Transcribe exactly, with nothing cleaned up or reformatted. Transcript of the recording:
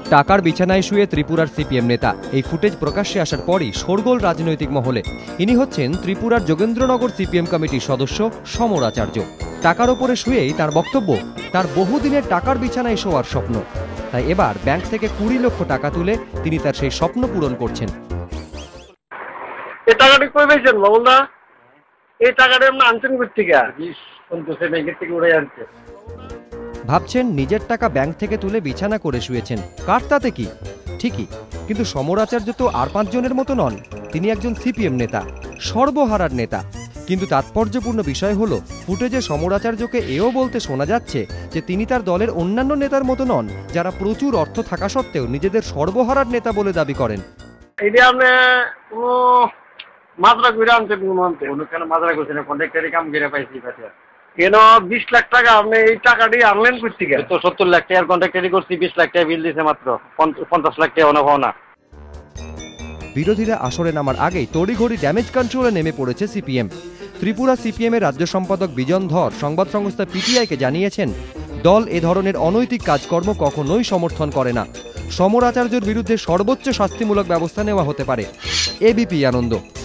টাকার বিছানায় শুয়ে ত্রিপুরার সিপিএম নেতা। এই ফুটেজ প্রকাশ্যে আসার পরই শোরগোল রাজনৈতিক মহলে। ইনি হচ্ছেন ত্রিপুরার যোগেন্দ্রনগর সিপিএম কমিটির সদস্য সমর আচার্য। টাকার ওপরে শুয়েই তার বক্তব্য, তার বহুদিনের টাকার বিছানায় শোয়ার স্বপ্ন। তাই এবার ব্যাংক থেকে কুড়ি লক্ষ টাকা তুলে তিনি তার সেই স্বপ্ন পূরণ করছেন। এই টাকাটা কই পেয়েছেন বাবুলদা? এই টাকাটা আমরা আনছেন কোথেকে? ব্যাংকের থেকে উড়ে আনছে। ভাবছেন নিজের টাকা ব্যাংক থেকে তুলে বিছানা করে শুয়েছেন, কার তাতে কি? ঠিকই, কিন্তু সমর আচার্য তো আর পাঁচজনের মতো নন। তিনি একজন সিপিএম নেতা, সর্বহারার নেতা। কিন্তু তাৎপর্যপূর্ণ বিষয় হলো, ফুটেজে সমর আচার্যকে এও বলতে শোনা যাচ্ছে যে তিনি তার দলের অন্যান্য নেতার মতো নন, যারা প্রচুর অর্থ থাকা সত্ত্বেও নিজেদের সর্বহারার নেতা বলে দাবি করেন। এইটা আপনি কোনো মাত্রা করে আনছেন? কোনো কেন মাত্রা করছেন? কন্ট্রাক্টারি কাম করে পাইছি কেন? বিশ লাখ টাকা আপনি এই টাকাটি আনলেন কোথেকে? তো সত্তর লাখ টাকার কন্ট্রাক্টারি করছি, বিশ লাখ টাকা বিল দিয়েছে মাত্র, পঞ্চাশ লাখ টাকা অনেক না। বিরোধীরা আসরে নামার আগেই তড়িঘড়ি ড্যামেজ কন্ট্রোলে নেমে পড়েছে সিপিএম। ত্রিপুরা সিপিএম এর রাজ্য সম্পাদক বিজন ধর সংবাদ সংস্থা পিটিআইকে জানিয়েছেন, দল এ ধরনের অনৈতিক কাজকর্ম কখনোই সমর্থন করে না। সমর আচার্যের বিরুদ্ধে সর্বোচ্চ শাস্তিমূলক ব্যবস্থা নেওয়া হতে পারে। এবিপি আনন্দ।